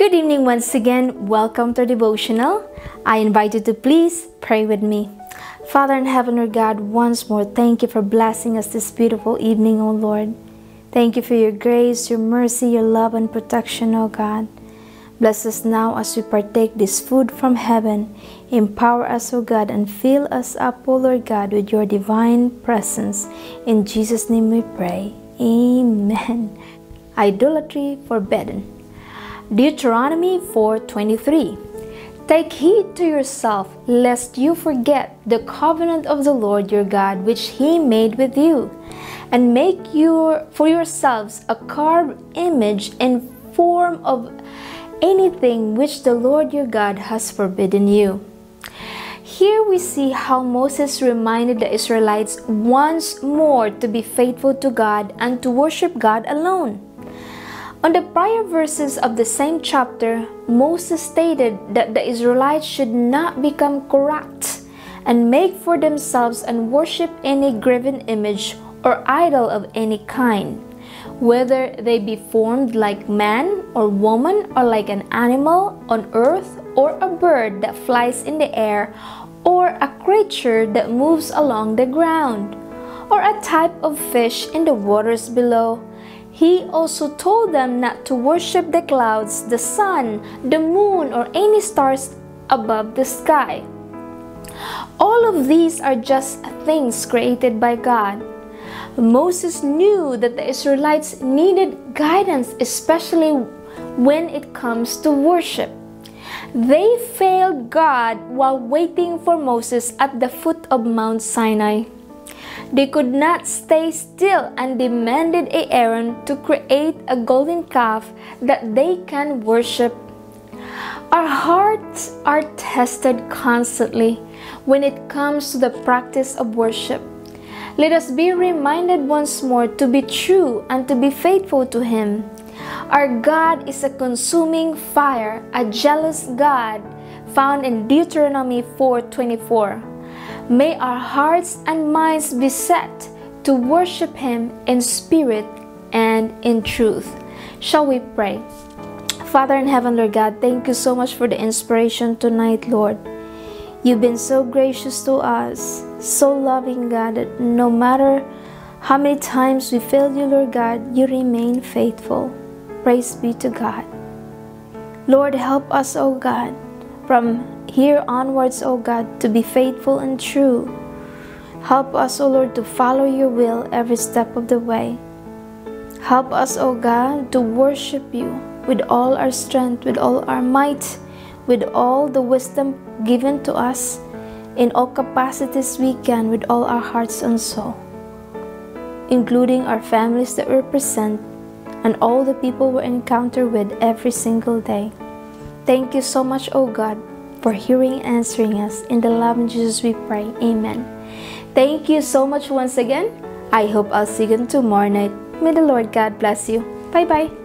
Good evening once again. Welcome to Devotional. I invite you to please pray with me. Father in heaven, Lord God, once more, thank you for blessing us this beautiful evening, O Lord. Thank you for your grace, your mercy, your love, and protection, O God. Bless us now as we partake this food from heaven. Empower us, O God, and fill us up, O Lord God, with your divine presence. In Jesus' name we pray. Amen. Idolatry forbidden. Deuteronomy 4:23. Take heed to yourself, lest you forget the covenant of the Lord your God, which he made with you, and make for yourselves a carved image in form of anything which the Lord your God has forbidden you. Here we see how Moses reminded the Israelites once more to be faithful to God and to worship God alone. On the prior verses of the same chapter, Moses stated that the Israelites should not become corrupt and make for themselves and worship any graven image or idol of any kind, whether they be formed like man or woman, or like an animal on earth, or a bird that flies in the air, or a creature that moves along the ground, or a type of fish in the waters below. He also told them not to worship the clouds, the sun, the moon, or any stars above the sky. All of these are just things created by God. Moses knew that the Israelites needed guidance, especially when it comes to worship. They failed God while waiting for Moses at the foot of Mount Sinai. They could not stay still and demanded Aaron to create a golden calf that they can worship. Our hearts are tested constantly when it comes to the practice of worship. Let us be reminded once more to be true and to be faithful to Him. Our God is a consuming fire, a jealous God, found in Deuteronomy 4:24. May our hearts and minds be set to worship Him in spirit and in truth. Shall we pray? Father in heaven, Lord God, thank you so much for the inspiration tonight, Lord. You've been so gracious to us, so loving, God, that no matter how many times we failed you, Lord God, you remain faithful. Praise be to God. Lord, help us, O God, from here onwards, O God, to be faithful and true. Help us, O Lord, to follow your will every step of the way. Help us, O God, to worship you with all our strength, with all our might, with all the wisdom given to us, in all capacities we can, with all our hearts and soul, including our families that we represent and all the people we encounter with every single day. Thank you so much, O God, for hearing and answering us. In the love of Jesus we pray. Amen. Thank you so much once again. I hope I'll see you again tomorrow night. May the Lord God bless you. Bye-bye.